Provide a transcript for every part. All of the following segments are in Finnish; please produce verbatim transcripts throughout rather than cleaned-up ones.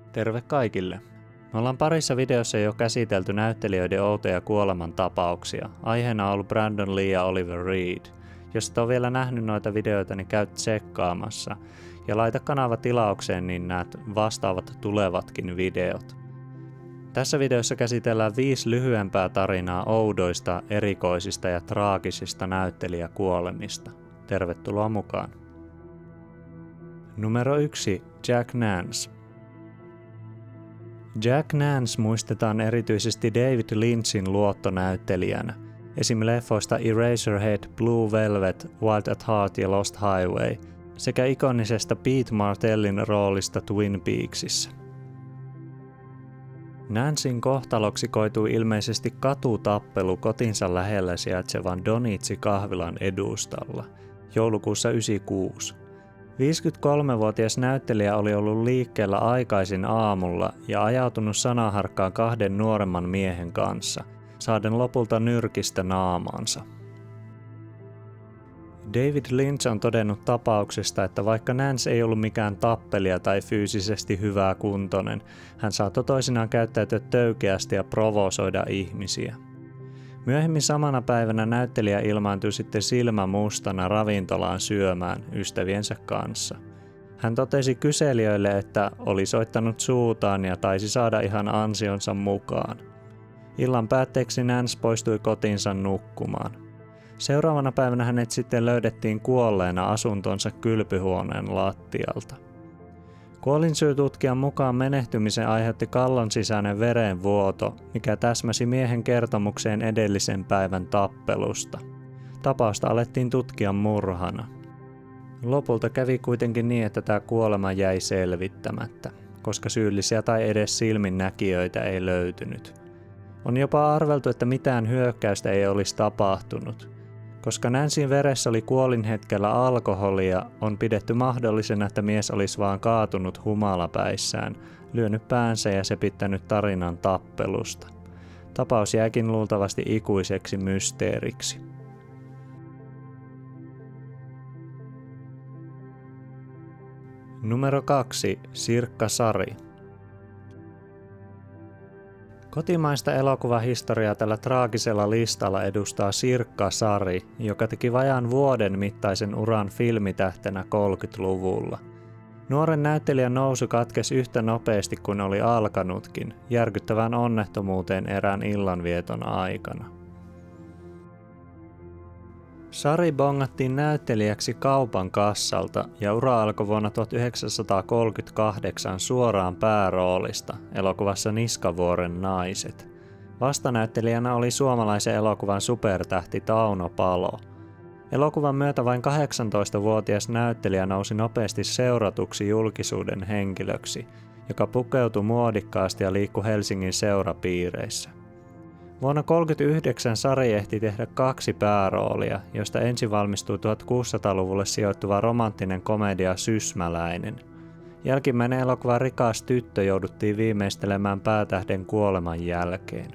Terve kaikille! Me ollaan parissa videossa jo käsitelty näyttelijöiden outoja kuolemantapauksia. Aiheena on ollut Brandon Lee ja Oliver Reed. Jos et ole vielä nähnyt noita videoita, niin käy tsekkaamassa. Ja laita kanava tilaukseen, niin näet vastaavat tulevatkin videot. Tässä videossa käsitellään viisi lyhyempää tarinaa oudoista, erikoisista ja traagisista näyttelijäkuolemista. Tervetuloa mukaan! Numero yksi. Jack Nance. Jack Nance muistetaan erityisesti David Lynchin luottonäyttelijänä, esim. Leffoista Eraserhead, Blue Velvet, Wild at Heart ja Lost Highway, sekä ikonisesta Pete Martellin roolista Twin Peaksissa. Nancen kohtaloksi koitui ilmeisesti katutappelu kotinsa lähellä sijaitsevan Donitsi-kahvilan edustalla joulukuussa yhdeksänkymmentäkuusi. viisikymmentäkolmevuotias näyttelijä oli ollut liikkeellä aikaisin aamulla ja ajautunut sanaharkkaan kahden nuoremman miehen kanssa, saaden lopulta nyrkistä naamaansa. David Lynch on todennut tapauksesta, että vaikka Nance ei ollut mikään tappelija tai fyysisesti hyvää kuntoinen, hän saattoi toisinaan käyttäytyä töykeästi ja provosoida ihmisiä. Myöhemmin samana päivänä näyttelijä ilmaantui sitten silmä mustana ravintolaan syömään ystäviensä kanssa. Hän totesi kyselijöille, että oli soittanut suutaan ja taisi saada ihan ansionsa mukaan. Illan päätteeksi Nance poistui kotiinsa nukkumaan. Seuraavana päivänä hänet sitten löydettiin kuolleena asuntonsa kylpyhuoneen lattialta. Kuolinsyytutkijan mukaan menehtymisen aiheutti kallon sisäinen verenvuoto, mikä täsmäsi miehen kertomukseen edellisen päivän tappelusta. Tapausta alettiin tutkia murhana. Lopulta kävi kuitenkin niin, että tämä kuolema jäi selvittämättä, koska syyllisiä tai edes silminnäkijöitä ei löytynyt. On jopa arveltu, että mitään hyökkäystä ei olisi tapahtunut. Koska Nancen veressä oli kuolinhetkellä alkoholia, on pidetty mahdollisena, että mies olisi vaan kaatunut humalapäissään, lyönyt päänsä ja sepittänyt tarinan tappelusta. Tapaus jääkin luultavasti ikuiseksi mysteeriksi. Numero kaksi. Sirkka Sari. Kotimaista elokuvahistoriaa tällä traagisella listalla edustaa Sirkka Sari, joka teki vajaan vuoden mittaisen uran filmitähtenä kolmekymmentäluvulla. Nuoren näyttelijän nousu katkesi yhtä nopeasti kuin oli alkanutkin, järkyttävään onnettomuuteen erään illanvieton aikana. Sari bongattiin näyttelijäksi kaupan kassalta ja ura alkoi vuonna tuhatyhdeksänsataakolmekymmentäkahdeksan suoraan pääroolista elokuvassa Niskavuoren naiset. Vastanäyttelijänä oli suomalaisen elokuvan supertähti Tauno Palo. Elokuvan myötä vain kahdeksantoistavuotias näyttelijä nousi nopeasti seuratuksi julkisuuden henkilöksi, joka pukeutui muodikkaasti ja liikkui Helsingin seurapiireissä. Vuonna tuhatyhdeksänsataakolmekymmentäyhdeksän Sari ehti tehdä kaksi pääroolia, joista ensin valmistui tuhatkuusisataaluvulle sijoittuva romanttinen komedia Sysmäläinen. Jälkimmäinen elokuva Rikas tyttö jouduttiin viimeistelemään päätähden kuoleman jälkeen.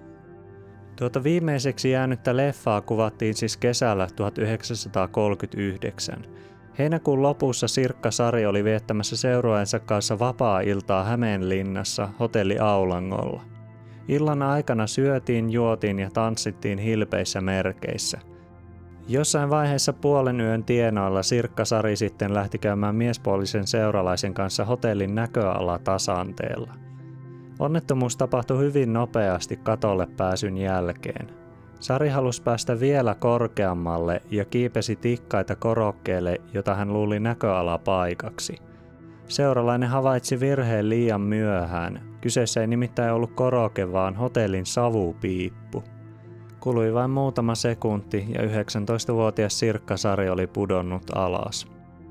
Tuota viimeiseksi jäänyttä leffaa kuvattiin siis kesällä tuhatyhdeksänsataakolmekymmentäyhdeksän. Heinäkuun lopussa Sirkka Sari oli viettämässä seurueensa kanssa vapaa-iltaa Hämeenlinnassa hotelli Aulangolla. Illan aikana syötiin, juotiin ja tanssittiin hilpeissä merkeissä. Jossain vaiheessa puolen yön tienoilla Sirkka Sari sitten lähti käymään miespuolisen seuralaisen kanssa hotellin näköalatasanteella. Onnettomuus tapahtui hyvin nopeasti katolle pääsyn jälkeen. Sari halusi päästä vielä korkeammalle ja kiipesi tikkaita korokkeelle, jota hän luuli näköalapaikaksi. Seuralainen havaitsi virheen liian myöhään. Kyseessä ei nimittäin ollut koroke, vaan hotellin savupiippu. Kului vain muutama sekunti ja yhdeksäntoistavuotias Sirkka Sari oli pudonnut alas.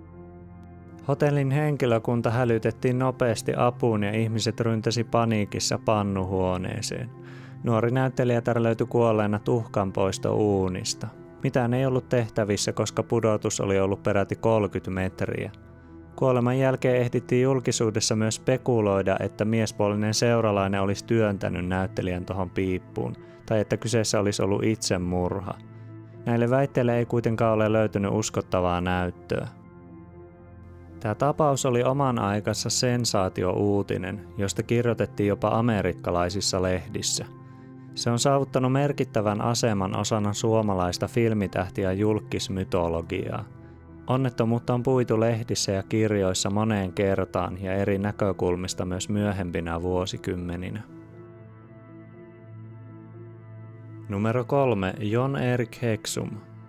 Hotellin henkilökunta hälytettiin nopeasti apuun ja ihmiset ryntäsi paniikissa pannuhuoneeseen. Nuori näyttelijä löytyi kuolleena tuhkanpoistouunista. Mitään ei ollut tehtävissä, koska pudotus oli ollut peräti kolmekymmentä metriä. Kuoleman jälkeen ehdittiin julkisuudessa myös spekuloida, että miespuolinen seuralainen olisi työntänyt näyttelijän tohon piippuun, tai että kyseessä olisi ollut itsemurha. Näille väitteille ei kuitenkaan ole löytynyt uskottavaa näyttöä. Tämä tapaus oli oman aikansa sensaatio-uutinen, josta kirjoitettiin jopa amerikkalaisissa lehdissä. Se on saavuttanut merkittävän aseman osana suomalaista filmitähtiä julkkismytologiaa. Onnettomuutta on puitu lehdissä ja kirjoissa moneen kertaan ja eri näkökulmista myös myöhempinä vuosikymmeninä. Numero kolme. Jon Erik Hexum.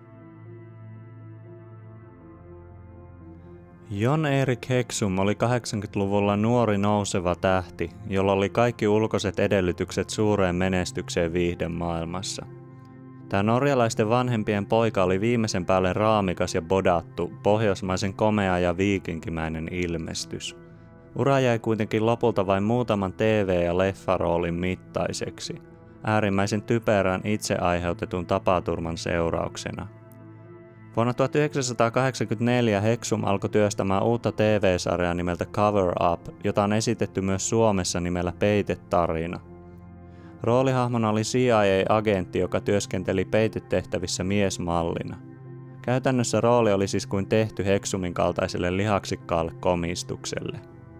Jon Erik Hexum oli kahdeksankymmentäluvulla nuori nouseva tähti, jolla oli kaikki ulkoiset edellytykset suureen menestykseen viihdemaailmassa. Tämä norjalaisten vanhempien poika oli viimeisen päälle raamikas ja bodattu, pohjoismaisen komea ja viikinkimäinen ilmestys. Ura jäi kuitenkin lopulta vain muutaman T V- ja leffaroolin mittaiseksi, äärimmäisen typerän itse aiheutetun tapaturman seurauksena. Vuonna tuhatyhdeksänsataakahdeksankymmentäneljä Hexum alkoi työstämään uutta T V-sarjaa nimeltä Cover Up, jota on esitetty myös Suomessa nimellä Peitetarina. Roolihahmona oli C I A-agentti, joka työskenteli peitetehtävissä miesmallina. Käytännössä rooli oli siis kuin tehty Hexumin kaltaiselle lihaksikkaalle komistukselle.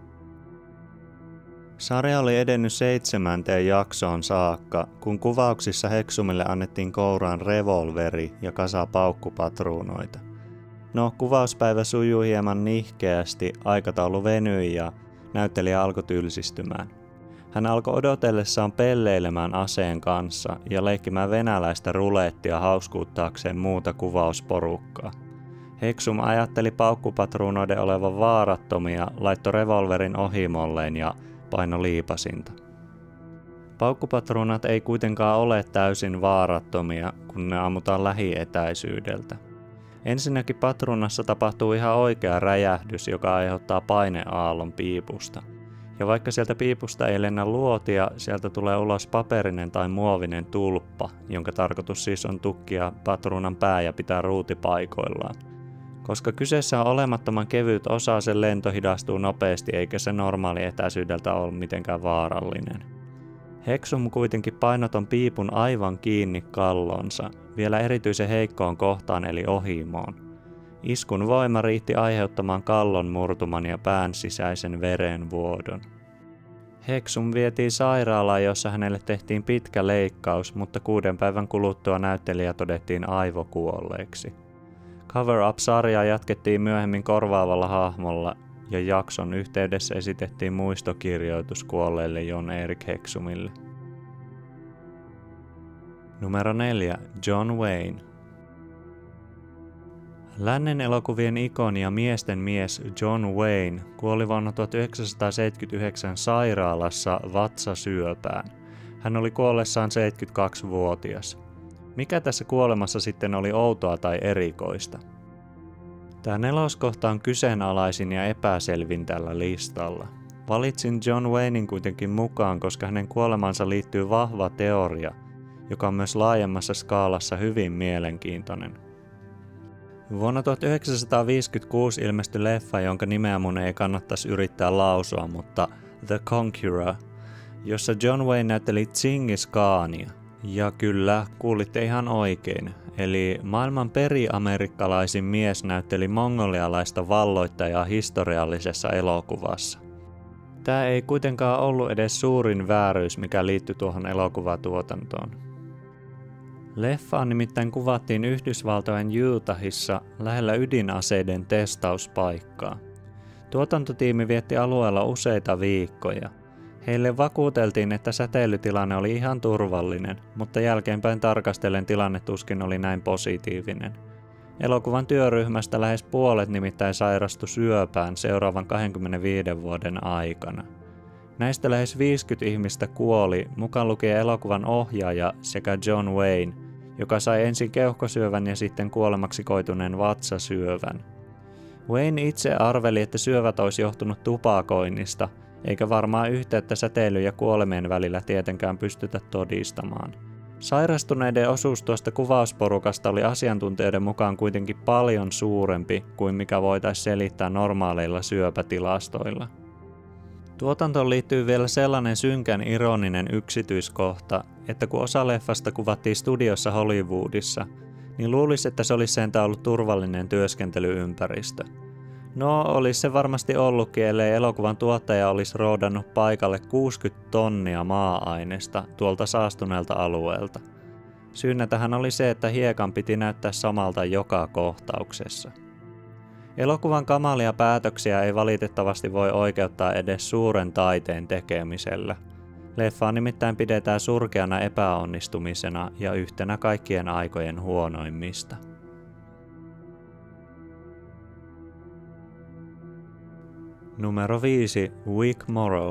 Sarja oli edennyt seitsemänteen jaksoon saakka, kun kuvauksissa Hexumille annettiin kouraan revolveri ja kasa paukkupatruunoita. No, kuvauspäivä sujui hieman nihkeästi, aikataulu venyi ja näyttelijä alkoi tylsistymään. Hän alkoi odotellessaan pelleilemään aseen kanssa ja leikkimään venäläistä rulettia hauskuuttaakseen muuta kuvausporukkaa. Hexum ajatteli paukkupatruunoiden olevan vaarattomia, laittoi revolverin ohimolleen ja paino liipasinta. Paukkupatruunat ei kuitenkaan ole täysin vaarattomia, kun ne ammutaan lähietäisyydeltä. Ensinnäkin patruunassa tapahtuu ihan oikea räjähdys, joka aiheuttaa paineaallon piipusta. Ja vaikka sieltä piipusta ei lennä luotia, sieltä tulee ulos paperinen tai muovinen tulppa, jonka tarkoitus siis on tukkia patruunan pää ja pitää ruuti paikoillaan. Koska kyseessä on olemattoman kevyt osa, sen lento hidastuu nopeasti eikä se normaali etäisyydeltä ole mitenkään vaarallinen. Hexum kuitenkin painoton piipun aivan kiinni kallonsa, vielä erityisen heikkoon kohtaan eli ohimoon. Iskun voima riitti aiheuttamaan kallon murtuman ja pään sisäisen verenvuodon. Hexum vietiin sairaalaan, jossa hänelle tehtiin pitkä leikkaus, mutta kuuden päivän kuluttua näyttelijä todettiin aivokuolleeksi. Cover Up-sarjaa jatkettiin myöhemmin korvaavalla hahmolla ja jakson yhteydessä esitettiin muistokirjoitus kuolleelle Jon Erik Hexumille. Numero neljä. John Wayne. Lännen elokuvien ikoni ja miesten mies John Wayne kuoli vuonna tuhatyhdeksänsataaseitsemänkymmentäyhdeksän sairaalassa vatsasyöpään. Hän oli kuollessaan seitsemänkymmentäkaksivuotias. Mikä tässä kuolemassa sitten oli outoa tai erikoista? Tämä neloskohta on kyseenalaisin ja epäselvin tällä listalla. Valitsin John Waynein kuitenkin mukaan, koska hänen kuolemansa liittyy vahva teoria, joka on myös laajemmassa skaalassa hyvin mielenkiintoinen. Vuonna tuhatyhdeksänsataaviisikymmentäkuusi ilmestyi leffa, jonka nimeä mun ei kannattaisi yrittää lausua, mutta The Conqueror, jossa John Wayne näytteli Džingis Khania. Ja kyllä, kuulitte ihan oikein. Eli maailman periamerikkalaisin mies näytteli mongolialaista valloittajaa historiallisessa elokuvassa. Tämä ei kuitenkaan ollut edes suurin vääryys, mikä liittyi tuohon elokuvatuotantoon. Leffaa nimittäin kuvattiin Yhdysvaltojen Utahissa lähellä ydinaseiden testauspaikkaa. Tuotantotiimi vietti alueella useita viikkoja. Heille vakuuteltiin, että säteilytilanne oli ihan turvallinen, mutta jälkeenpäin tarkastellen tilanne tuskin oli näin positiivinen. Elokuvan työryhmästä lähes puolet nimittäin sairastui syöpään seuraavan kaksikymmentäviiden vuoden aikana. Näistä lähes viisikymmentä ihmistä kuoli, mukaan lukien elokuvan ohjaaja sekä John Wayne, joka sai ensin keuhkosyövän ja sitten kuolemaksi koituneen vatsasyövän. Wayne itse arveli, että syövät olisi johtunut tupakoinnista, eikä varmaan yhteyttä säteilyn ja kuolemien välillä tietenkään pystytä todistamaan. Sairastuneiden osuus tuosta kuvausporukasta oli asiantuntijoiden mukaan kuitenkin paljon suurempi kuin mikä voitaisiin selittää normaaleilla syöpätilastoilla. Tuotantoon liittyy vielä sellainen synkän ironinen yksityiskohta, että kun osa leffasta kuvattiin studiossa Hollywoodissa, niin luulisi, että se olisi sentään ollut turvallinen työskentelyympäristö. No, olisi se varmasti ollutkin, ellei elokuvan tuottaja olisi roudannut paikalle kuusikymmentä tonnia maa-aineesta tuolta saastuneelta alueelta. Syynä tähän oli se, että hiekan piti näyttää samalta joka kohtauksessa. Elokuvan kamalia päätöksiä ei valitettavasti voi oikeuttaa edes suuren taiteen tekemisellä. Leffaa nimittäin pidetään surkeana epäonnistumisena ja yhtenä kaikkien aikojen huonoimmista. Numero viisi. Weak Morrow.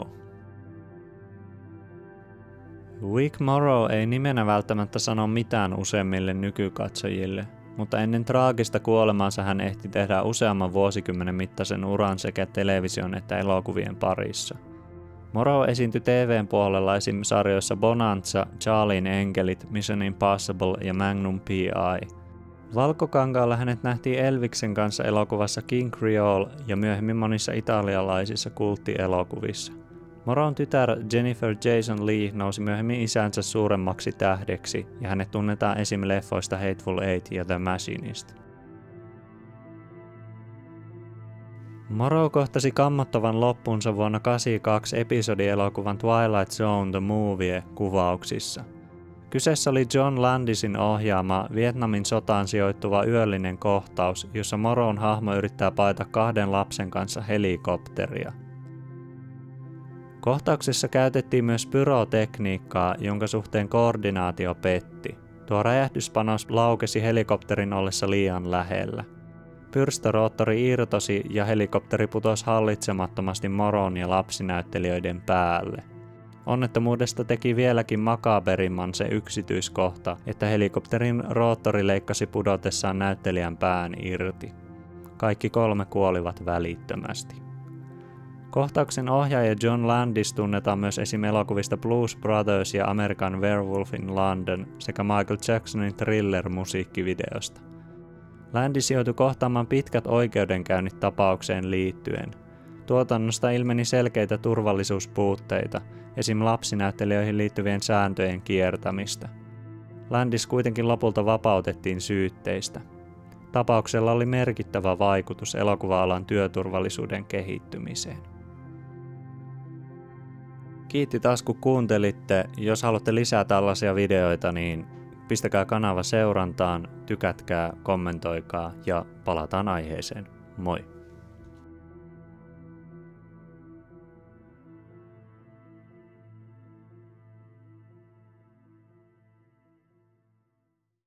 Weak Morrow ei nimenä välttämättä sano mitään useimmille nykykatsojille, mutta ennen traagista kuolemaansa hän ehti tehdä useamman vuosikymmenen mittaisen uran sekä television että elokuvien parissa. Morrow esiintyi T V:n puolella esim. Sarjoissa Bonanza, Charlien enkelit, Mission Impossible ja Magnum P I. Valkokankaalla hänet nähtiin Elviksen kanssa elokuvassa King Creole ja myöhemmin monissa italialaisissa kulttielokuvissa. Morrown tytär Jennifer Jason Leigh nousi myöhemmin isänsä suuremmaksi tähdeksi ja hänet tunnetaan esim. Leffoista Hateful Eight ja The Machinist. Morrow kohtasi kammottavan loppunsa vuonna kahdeksankymmentäkaksi episodielokuvan Twilight Zone The Movie -kuvauksissa. Kyseessä oli John Landisin ohjaama Vietnamin sotaan sijoittuva yöllinen kohtaus, jossa Morrown hahmo yrittää paeta kahden lapsen kanssa helikopteria. Kohtauksessa käytettiin myös pyrotekniikkaa, jonka suhteen koordinaatio petti. Tuo räjähdyspanos laukesi helikopterin ollessa liian lähellä. Pyrstöroottori irtosi ja helikopteri putosi hallitsemattomasti Morrown ja lapsinäyttelijöiden päälle. Onnettomuudesta teki vieläkin makaberimman se yksityiskohta, että helikopterin roottori leikkasi pudotessaan näyttelijän pään irti. Kaikki kolme kuolivat välittömästi. Kohtauksen ohjaaja John Landis tunnetaan myös esim. Elokuvista Blues Brothers ja American Werewolf in London sekä Michael Jacksonin Thriller-musiikkivideosta. Landis joutui kohtaamaan pitkät oikeudenkäynnit tapaukseen liittyen. Tuotannosta ilmeni selkeitä turvallisuuspuutteita, esim. Lapsinäyttelijöihin liittyvien sääntöjen kiertämistä. Landis kuitenkin lopulta vapautettiin syytteistä. Tapauksella oli merkittävä vaikutus elokuva-alan työturvallisuuden kehittymiseen. Kiitti taas kun kuuntelitte. Jos haluatte lisää tällaisia videoita, niin pistäkää kanava seurantaan, tykätkää, kommentoikaa ja palataan aiheeseen. Moi!